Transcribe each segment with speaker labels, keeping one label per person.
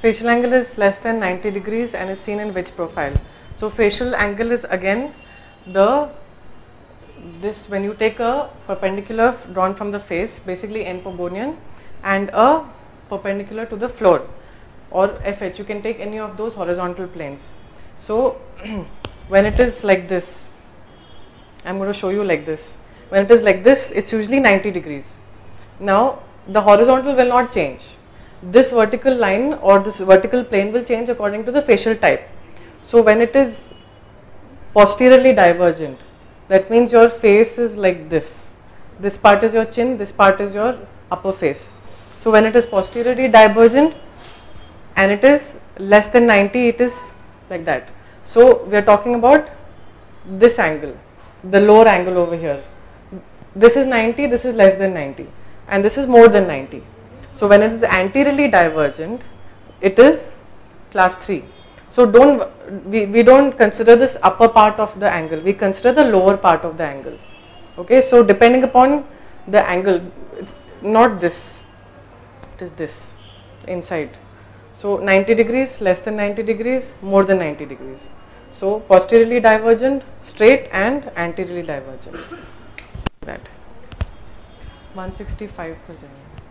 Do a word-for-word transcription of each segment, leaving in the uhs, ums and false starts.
Speaker 1: facial angle is less than ninety degrees and is seen in which profile? So facial angle is again the this when you take a perpendicular drawn from the face, basically N Pogonian, and a perpendicular to the floor, or F H, you can take any of those horizontal planes. So when it is like this, I'm going to show you like this. When it is like this, it's usually ninety degrees. Now the horizontal will not change. This vertical line or this vertical plane will change according to the facial type. So when it is posteriorly divergent, that means your face is like this. This part is your chin, this part is your upper face. So when it is posteriorly divergent and it is less than ninety, it is like that. So we are talking about this angle, the lower angle over here. This is ninety, this is less than ninety, and this is more than ninety. So when it is anteriorly divergent, it is class three. So don't we, we don't consider this upper part of the angle, we consider the lower part of the angle. Okay, so depending upon the angle, it's not this, it is this inside. So ninety degrees, less than ninety degrees, more than ninety degrees. So posteriorly divergent, straight, and anteriorly divergent. That one sixty-five percent.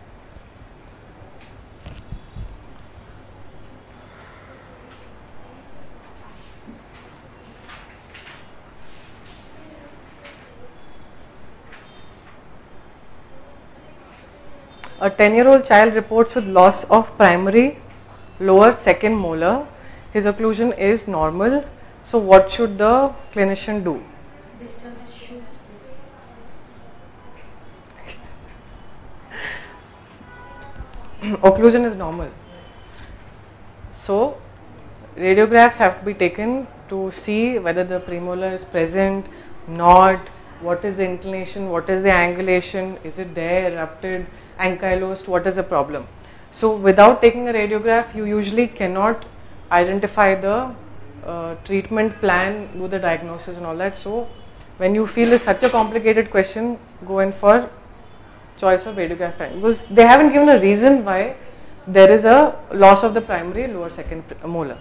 Speaker 1: A ten year old child reports with loss of primary lower second molar. His occlusion is normal. So what should the clinician do?
Speaker 2: Distance shoes,
Speaker 1: Occlusion is normal. So radiographs have to be taken to see whether the premolar is present, not, what is the inclination, what is the angulation, is it there, erupted, ankylosed, what is the problem. So without taking a radiograph, you usually cannot identify the uh, treatment plan, do the diagnosis and all that. So when you feel it's such a complicated question, go in for choice of radiograph, because they haven't given a reason why there is a loss of the primary lower second molar.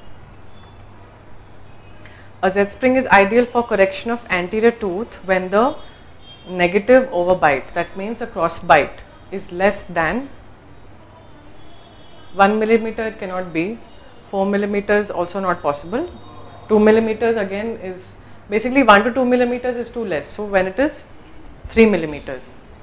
Speaker 1: A Z spring is ideal for correction of anterior tooth when the negative overbite, that means a cross bite, is less than one millimeter. It cannot be, four millimeters also not possible, two millimeters again is basically one to two millimeters is too less. So when it is three millimeters.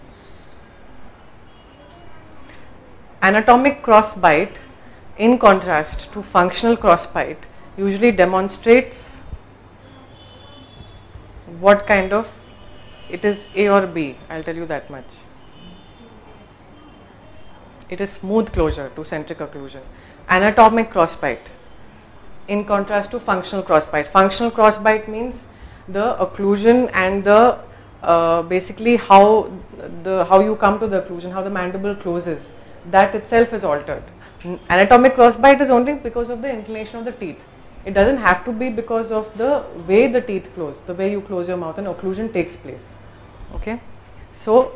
Speaker 1: Anatomic cross bite, in contrast to functional cross bite, usually demonstrates what kind of, it is A or B, I'll tell you that much. It is smooth closure to centric occlusion. Anatomic crossbite, in contrast to functional crossbite. Functional crossbite means the occlusion and the uh, basically how the how you come to the occlusion, how the mandible closes, that itself is altered. Anatomic crossbite is only because of the inclination of the teeth. It doesn't have to be because of the way the teeth close, the way you close your mouth, and occlusion takes place. Okay, so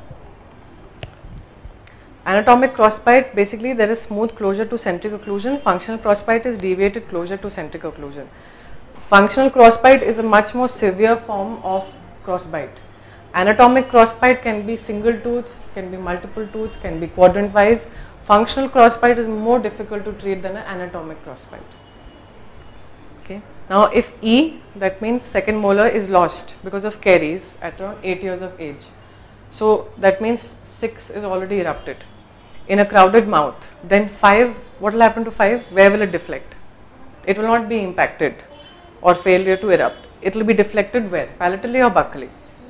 Speaker 1: anatomic crossbite, basically there is smooth closure to centric occlusion. Functional crossbite is deviated closure to centric occlusion. Functional crossbite is a much more severe form of crossbite. Anatomic crossbite can be single tooth, can be multiple tooth, can be quadrant wise. Functional crossbite is more difficult to treat than an anatomic crossbite. Okay. Now if E, that means second molar, is lost because of caries at around eight years of age. So that means six is already erupted in a crowded mouth. Then five, what will happen to five? Where will it deflect? It will not be impacted or failure to erupt. It will be deflected where? Palatally or buccally?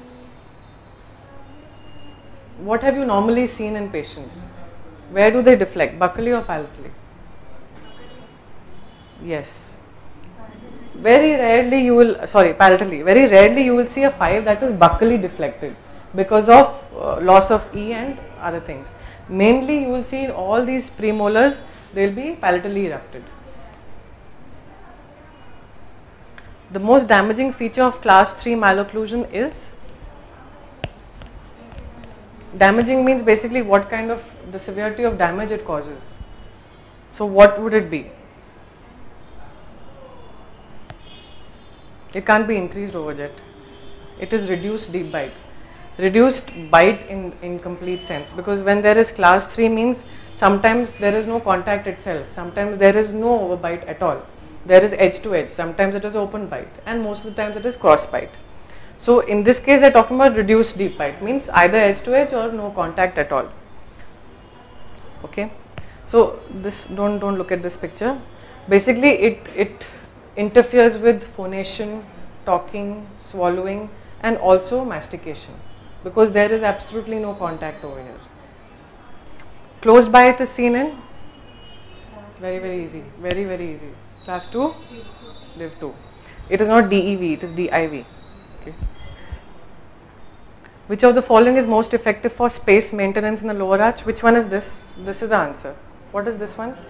Speaker 1: What have you normally seen in patients? Where do they deflect? Buccally or palatally? Yes. Very rarely you will, sorry, palatally, very rarely you will see a five that is buccally deflected because of uh, loss of E and other things. Mainly you will see in all these premolars, they will be palatally erupted. The most damaging feature of class three malocclusion is, damaging means basically what kind of, the severity of damage it causes. So what would it be? It can't be increased overjet. It is reduced deep bite. Reduced bite in, in complete sense, because when there is class three means sometimes there is no contact itself, sometimes there is no overbite at all. There is edge to edge, sometimes it is open bite, and most of the times it is cross bite. So in this case they are talking about reduced deep bite, means either edge to edge or no contact at all. Okay, so this, don't don't look at this picture. Basically it it interferes with phonation, talking, swallowing, and also mastication, because there is absolutely no contact over here. Closed bite is seen in very very easy, very very easy. Class two, div two. It is not D E V, it is D I V. Okay. Which of the following is most effective for space maintenance in the lower arch? Which one is this? This is the answer. What is this one?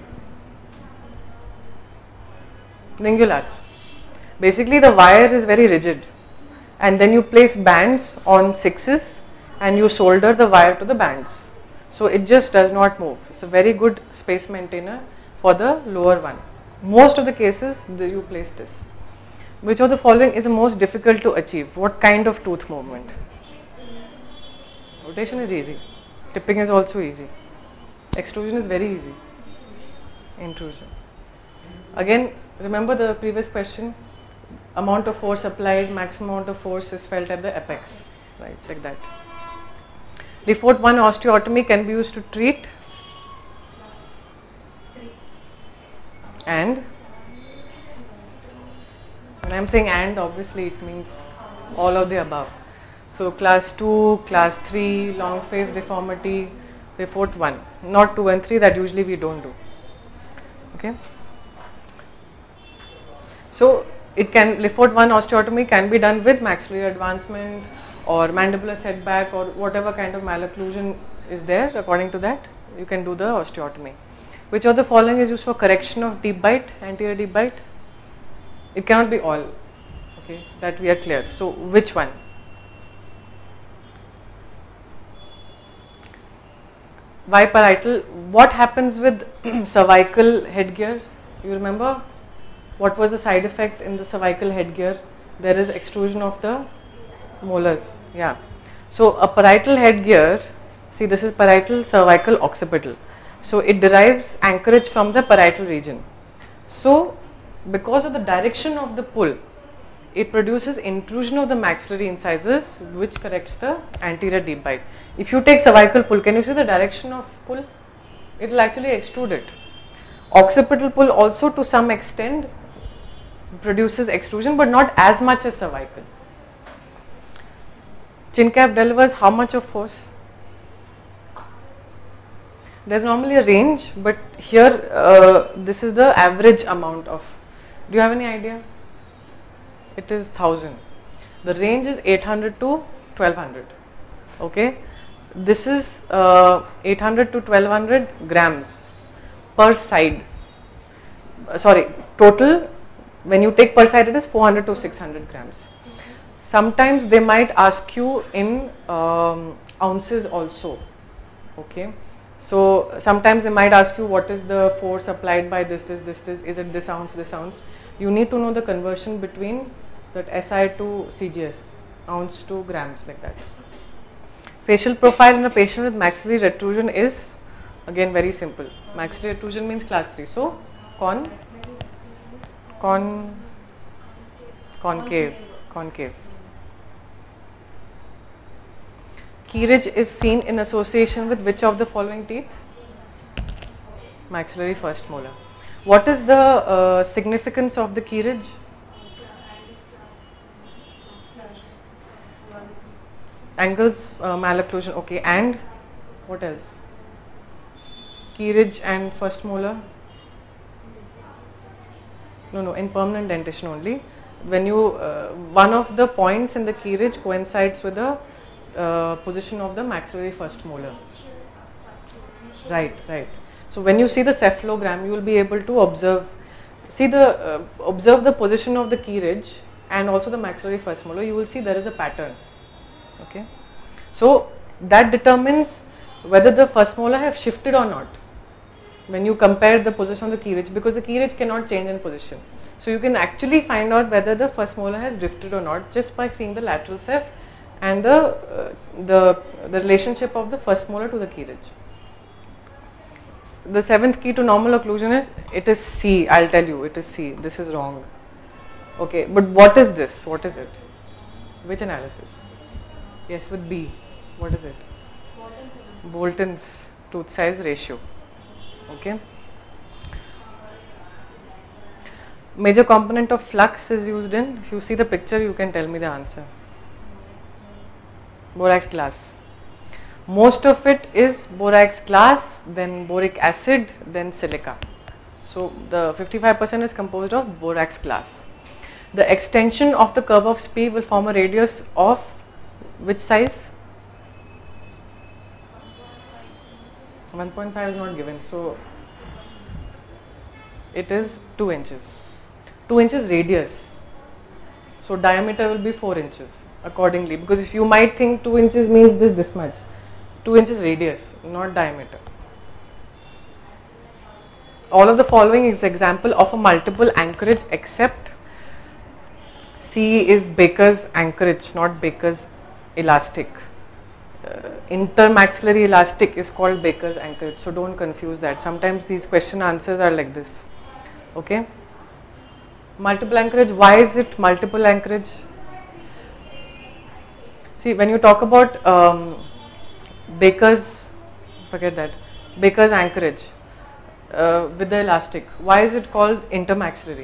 Speaker 1: Lingual arch. Basically the wire is very rigid, and then you place bands on sixes and you solder the wire to the bands. So it just does not move. It's a very good space maintainer for the lower one. Most of the cases the, you place this. Which of the following is the most difficult to achieve? What kind of tooth movement? Rotation is easy. Tipping is also easy. Extrusion is very easy. Intrusion. Again, remember the previous question, amount of force applied, maximum amount of force is felt at the apex, right, like that. Lefort one osteotomy can be used to treat and, when I am saying and, obviously it means all of the above. So class two, class three, long face deformity, Lefort one, not two and three, that usually we don't do. Okay. So it can, Lefort one osteotomy can be done with maxillary advancement or mandibular setback or whatever kind of malocclusion is there. According to that, you can do the osteotomy. Which of the following is used for correction of deep bite, anterior deep bite? It cannot be all, okay, that we are clear. So which one? Why parietal? What happens with cervical headgear? You remember what was the side effect in the cervical headgear? There is extrusion of the molars. Yeah. So a parietal headgear, see this is parietal, cervical, occipital. So it derives anchorage from the parietal region. So because of the direction of the pull, it produces intrusion of the maxillary incisors, which corrects the anterior deep bite. If you take cervical pull, can you see the direction of pull? It will actually extrude it. Occipital pull also to some extent produces extrusion, but not as much as cervical. Chin cap delivers how much of force? There is normally a range, but here uh, this is the average amount of. Do you have any idea? It is one thousand. The range is eight hundred to twelve hundred. Okay, this is uh, eight hundred to twelve hundred grams per side. Uh, sorry, total. When you take per side, it is four hundred to six hundred grams. Sometimes they might ask you in um, ounces also. Okay, so sometimes they might ask you what is the force applied by this, this, this, this. Is it this ounce, this ounce? You need to know the conversion between that S I to C G S, ounce to grams, like that. Facial profile in a patient with maxillary retrusion is again very simple. Maxillary retrusion means class three. So con, con, concave, concave. Key ridge is seen in association with which of the following teeth? Maxillary first molar. What is the uh, significance of the key ridge? Angles, uh, malocclusion, okay, and what else? Key ridge and first molar? No, no, in permanent dentition only. When you, uh, one of the points in the key ridge coincides with the uh, position of the maxillary first molar. Right, right. So when you see the cephalogram, you will be able to observe, see the, uh, observe the position of the key ridge and also the maxillary first molar. You will see there is a pattern. Okay, so that determines whether the first molar have shifted or not. when you compare the position of the key ridge, because the key ridge cannot change in position. So you can actually find out whether the first molar has drifted or not just by seeing the lateral ceph and the, uh, the, the relationship of the first molar to the key ridge. The seventh key to normal occlusion is, it is C, I'll tell you, it is C, this is wrong. Okay, but what is this? What is it? Which analysis? Yes, with B. What is it? Bolton's tooth size ratio. Okay. Major component of flux is used in, if you see the picture you can tell me the answer. Borax glass. Most of it is borax glass, then boric acid, then silica. So the fifty-five percent is composed of borax glass. The extension of the curve of Spee will form a radius of which size? one point five is not given, so it is two inches. two inches radius, so diameter will be four inches accordingly, because if you might think two inches means just this much, two inches radius, not diameter. All of the following is example of a multiple anchorage except C is Baker's anchorage, not Baker's elastic. Uh, intermaxillary elastic is called Baker's anchorage, so don't confuse that. Sometimes these question answers are like this. Okay. Multiple anchorage, why is it multiple anchorage? See, when you talk about um, Baker's, forget that, Baker's anchorage uh, with the elastic, why is it called intermaxillary?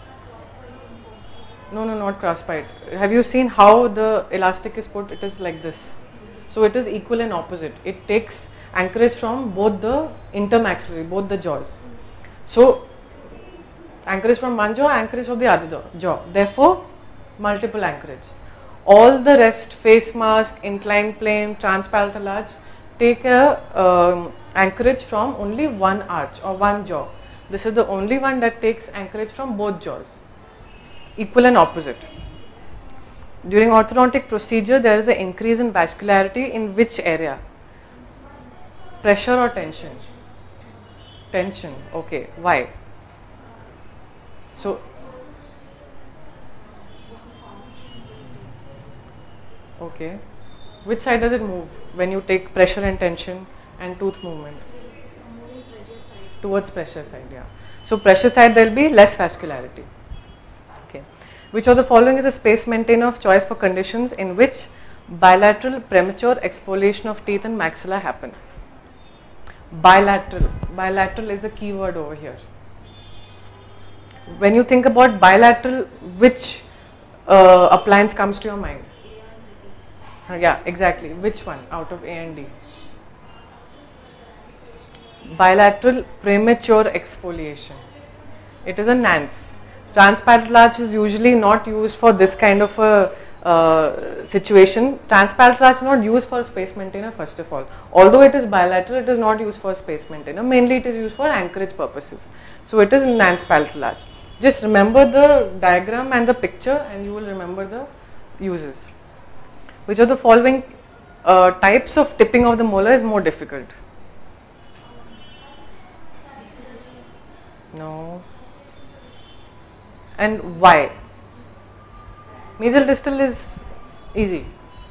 Speaker 1: No, no, not crossbite. Have you seen how the elastic is put? It is like this. So it is equal and opposite. It takes anchorage from both the intermaxillary, both the jaws. So anchorage from one jaw, anchorage from the other jaw. Therefore, multiple anchorage. All the rest, face mask, inclined plane, transpalatal arch, take a um, anchorage from only one arch or one jaw. This is the only one that takes anchorage from both jaws. Equal and opposite. During orthodontic procedure, there is an increase in vascularity in which area? Pressure or tension? Tension. Okay. Why? So, okay. Which side does it move when you take pressure and tension and tooth movement? Towards pressure side, yeah. So, pressure side there will be less vascularity. Okay. Which of the following is a space maintainer of choice for conditions in which bilateral premature exfoliation of teeth and maxilla happen? Bilateral. Bilateral is the key word over here. When you think about bilateral, which uh, appliance comes to your mind? Uh, yeah, exactly. Which one out of A and D? Bilateral premature exfoliation. It is a Nance. Transpalatal arch is usually not used for this kind of a uh, situation. Transpalatal arch is not used for space maintainer first of all. Although it is bilateral, it is not used for space maintainer. Mainly it is used for anchorage purposes. So it is Nance palatal arch. Just remember the diagram and the picture and you will remember the uses. Which of the following uh, types of tipping of the molar is more difficult? No. And why? Mesial distal is easy.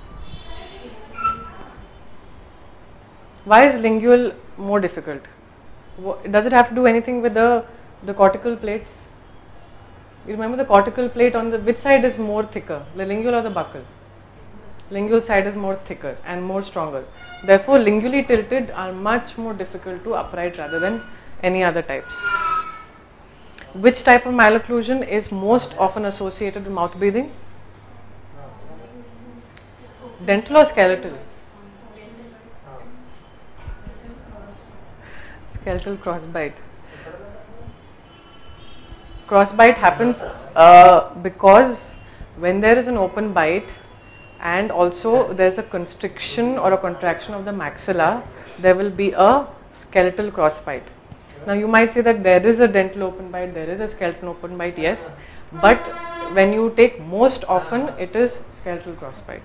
Speaker 1: Why is lingual more difficult? Does it have to do anything with the, the cortical plates? You remember the cortical plate on the, which side is more thicker, the lingual or the buccal? Lingual side is more thicker and more stronger. Therefore, lingually tilted are much more difficult to upright rather than any other types. Which type of malocclusion is most often associated with mouth breathing? Dental or skeletal? Skeletal crossbite. Crossbite happens uh, because when there is an open bite and also there is a constriction or a contraction of the maxilla, there will be a skeletal crossbite. Now you might say that there is a dental open bite, there is a skeletal open bite, yes, but when you take most often it is skeletal crossbite.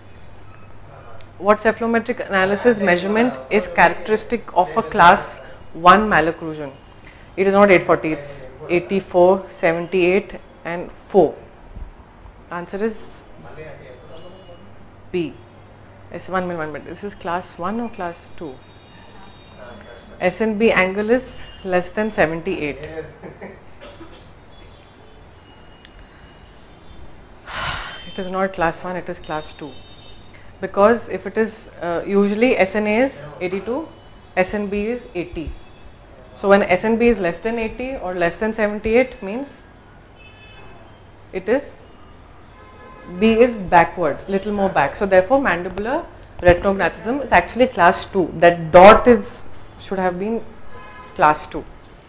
Speaker 1: What cephalometric analysis measurement is characteristic of a class one malocclusion. It is not eight forty, it's eighty-four, seventy-eight and four. Answer is B. S one minute, one minute. This is class one or class two? S N B angle is less than seventy-eight. It is not class one, it is class two. Because if it is, uh, usually S N A is eighty-two, S N B is eighty. So when S N B is less than eighty or less than seventy-eight means it is, B is backwards, little more back. So therefore mandibular retinognathism is actually class two. That dot is, should have been class two.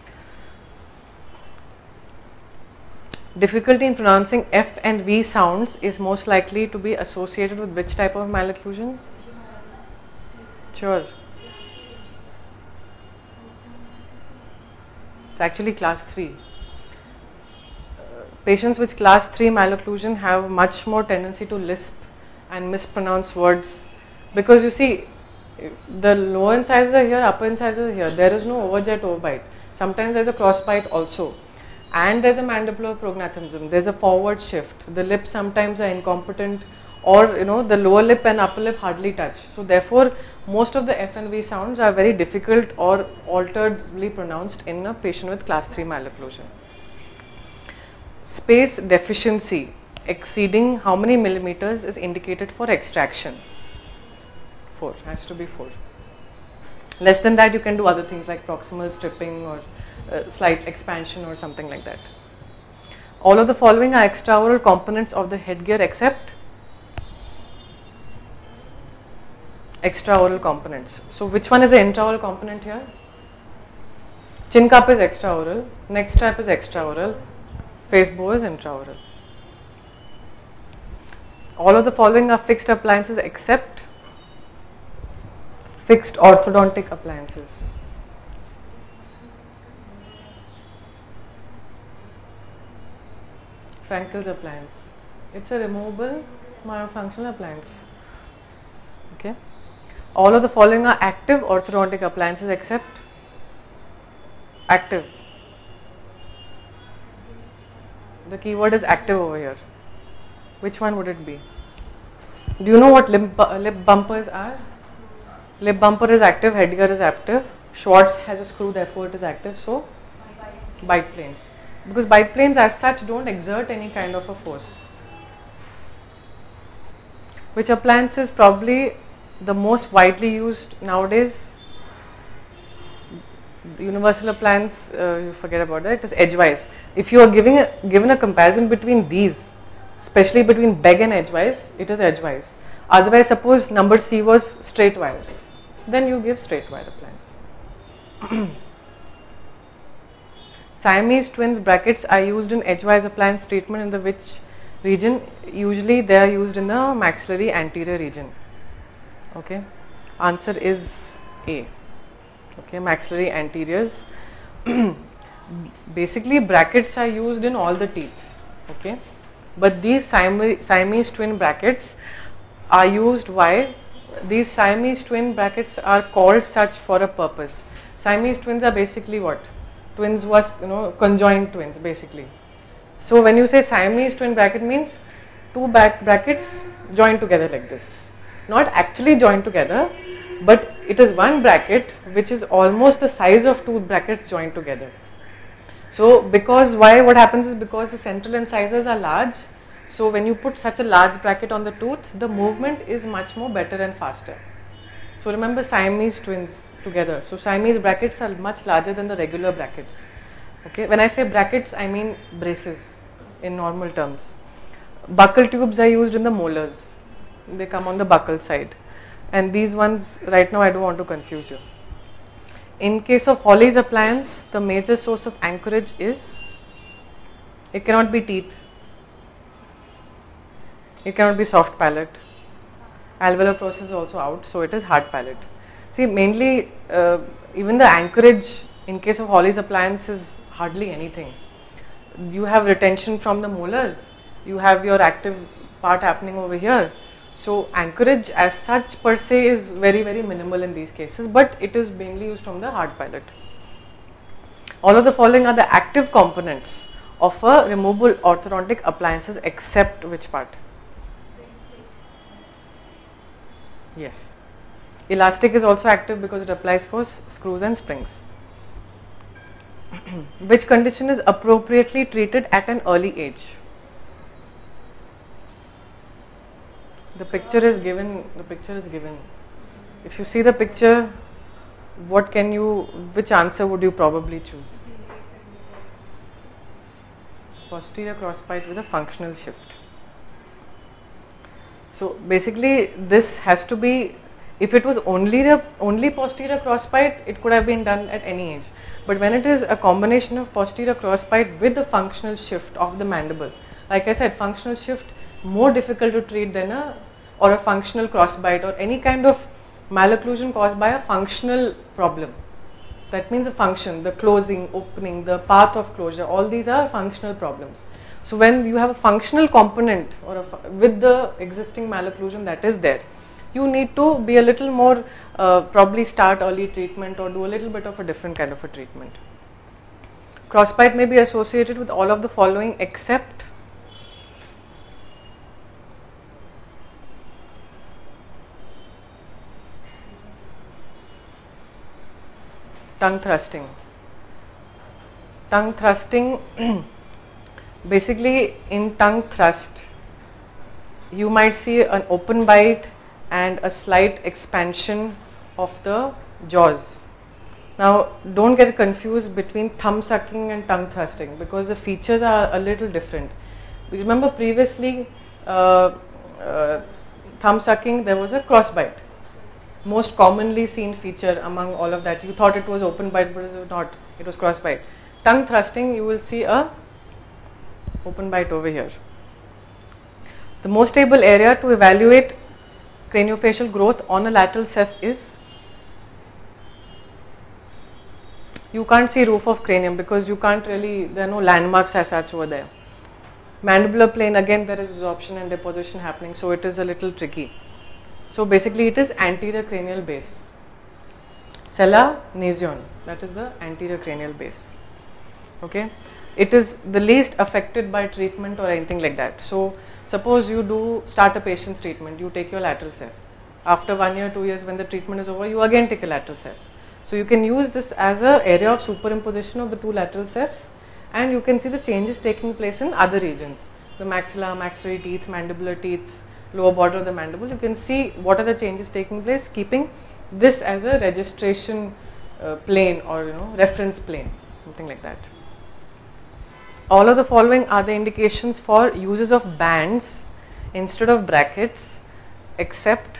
Speaker 1: Difficulty in pronouncing F and V sounds is most likely to be associated with which type of malocclusion? Sure. It's actually class three. Uh, patients with class three malocclusion have much more tendency to lisp and mispronounce words, because you see, the lower incisors are here, upper incisors are here. There is no overjet overbite. Sometimes there is a crossbite also. And there is a mandibular prognathism. There is a forward shift. The lips sometimes are incompetent, or you know the lower lip and upper lip hardly touch. So therefore, most of the F and V sounds are very difficult or alteredly pronounced in a patient with class three malocclusion. Space deficiency exceeding how many millimeters is indicated for extraction? four, has to be four. Less than that you can do other things like proximal stripping or uh, slight expansion or something like that. All of the following are extraoral components of the headgear except extraoral components. So which one is the intraoral component here? Chin cup is extraoral, neck strap is extraoral, face bow is intraoral. All of the following are fixed appliances except fixed orthodontic appliances. Frankel's appliance. It's a removable myofunctional appliance. Okay. All of the following are active orthodontic appliances except active. The keyword is active over here. Which one would it be? Do you know what lip, bu lip bumpers are? Lip bumper is active, headgear is active. Schwartz has a screw, therefore it is active. So, bite planes. Because bite planes as such don't exert any kind of a force. Which appliance is probably the most widely used nowadays? The universal appliance, uh, you forget about that, it is edgewise. If you are giving a, given a comparison between these, especially between beg and edgewise, it is edgewise. Otherwise, suppose number C was straight wire, then you give straight wire appliance. Siamese twins brackets are used in edgewise appliance treatment in the which region? Usually they are used in the maxillary anterior region. Okay, answer is A. Okay, maxillary anteriors. Basically brackets are used in all the teeth. Okay, but these Siamese, Siamese twin brackets are used. Why? These Siamese twin brackets are called such for a purpose. Siamese twins are basically what? Twins who are, you know, conjoined twins basically. So when you say Siamese twin bracket means two back brackets joined together like this. Not actually joined together, but it is one bracket which is almost the size of two brackets joined together. So because why what happens is because the central incisors are large. So when you put such a large bracket on the tooth, the movement is much more better and faster. So remember Siamese twins together. So Siamese brackets are much larger than the regular brackets. Okay, when I say brackets, I mean braces in normal terms. Buccal tubes are used in the molars. They come on the buccal side. And these ones, right now I don't want to confuse you. In case of Hawley's appliance, the major source of anchorage is, it cannot be teeth. It cannot be soft palate. Alveolar process is also out, so it is hard palate. See, mainly uh, even the anchorage in case of Hawley's appliance is hardly anything. You have retention from the molars, you have your active part happening over here. So anchorage as such per se is very very minimal in these cases, but it is mainly used from the hard palate. All of the following are the active components of a removable orthodontic appliances except which part? Yes. Elastic is also active because it applies for s- screws and springs. Which condition is appropriately treated at an early age? The picture is given, the picture is given. If you see the picture, what can you, which answer would you probably choose? Posterior crossbite with a functional shift. So basically this has to be, if it was only the only posterior crossbite, it could have been done at any age. But when it is a combination of posterior crossbite with the functional shift of the mandible, like I said, functional shift more difficult to treat than a, or a functional crossbite or any kind of malocclusion caused by a functional problem. That means the function, the closing, opening, the path of closure, all these are functional problems. So when you have a functional component or a fu- with the existing malocclusion that is there, you need to be a little more, uh, probably start early treatment or do a little bit of a different kind of a treatment. Crossbite may be associated with all of the following except tongue thrusting. Tongue thrusting, basically in tongue thrust, you might see an open bite and a slight expansion of the jaws. Now don't get confused between thumb sucking and tongue thrusting because the features are a little different. Remember previously uh, uh, thumb sucking, there was a crossbite. Most commonly seen feature among all of that. You thought it was open bite, but it was not. It was cross bite. Tongue thrusting, you will see a open bite over here. The most stable area to evaluate craniofacial growth on a lateral ceph is, you can't see roof of cranium because you can't really, there are no landmarks as such over there. Mandibular plane, again there is absorption and deposition happening, so it is a little tricky. So basically it is anterior cranial base. Sella nasion, that is the anterior cranial base. Okay, it is the least affected by treatment or anything like that. So suppose you do start a patient's treatment, you take your lateral ceph. After one year, two years, when the treatment is over, you again take a lateral ceph. So you can use this as an area of superimposition of the two lateral cephs, and you can see the changes taking place in other regions. The maxilla, maxillary teeth, mandibular teeth, lower border of the mandible, you can see what are the changes taking place, keeping this as a registration uh, plane or you know reference plane, something like that. All of the following are the indications for uses of bands instead of brackets, except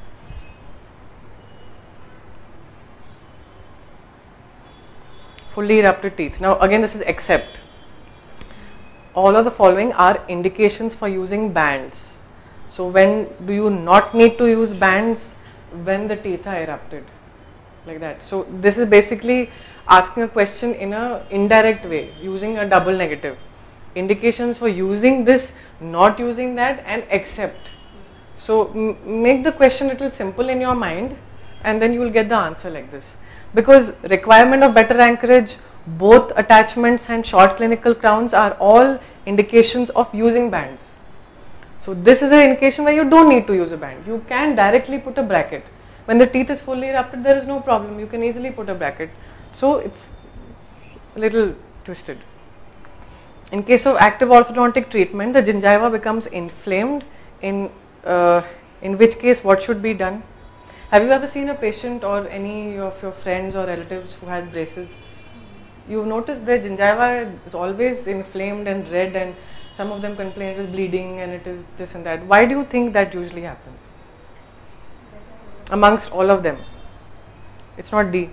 Speaker 1: fully erupted teeth. Now again this is except. All of the following are indications for using bands. So when do you not need to use bands? When the teeth are erupted, like that. So this is basically asking a question in a indirect way, using a double negative. Indications for using this, not using that, and except. So m make the question a little simple in your mind, and then you will get the answer like this. Because requirement of better anchorage, both attachments and short clinical crowns are all indications of using bands. So this is an indication where you don't need to use a band. You can directly put a bracket. When the teeth is fully erupted, there is no problem. You can easily put a bracket. So it's a little twisted. In case of active orthodontic treatment, the gingiva becomes inflamed. In uh, in which case, what should be done? Have you ever seen a patient or any of your friends or relatives who had braces? You've noticed their gingiva is always inflamed and red, and some of them complain it is bleeding and it is this and that. Why do you think that usually happens? Amongst all of them. It's not D.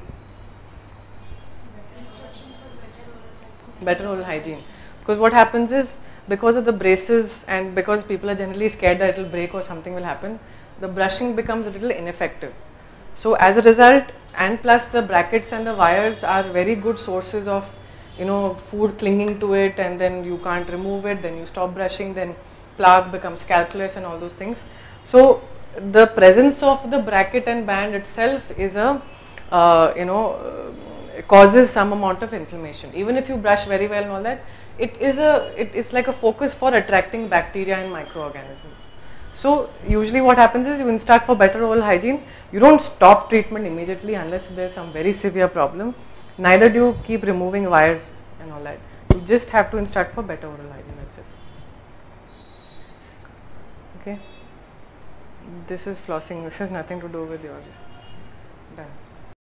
Speaker 1: Better oral hygiene. Because what happens is, because of the braces and because people are generally scared that it will break or something will happen, the brushing becomes a little ineffective. So as a result, and plus the brackets and the wires are very good sources of you know food clinging to it, and then you can't remove it, then you stop brushing, then plaque becomes calculus and all those things. So the presence of the bracket and band itself is a uh, you know uh, causes some amount of inflammation. Even if you brush very well and all that, it is a it, it's like a focus for attracting bacteria and microorganisms. So usually what happens is you instruct for better oral hygiene. You don't stop treatment immediately unless there's some very severe problem. Neither do you keep removing wires and all that. You just have to instruct for better oral hygiene. That's it. Okay. This is flossing. This has nothing to do with your done.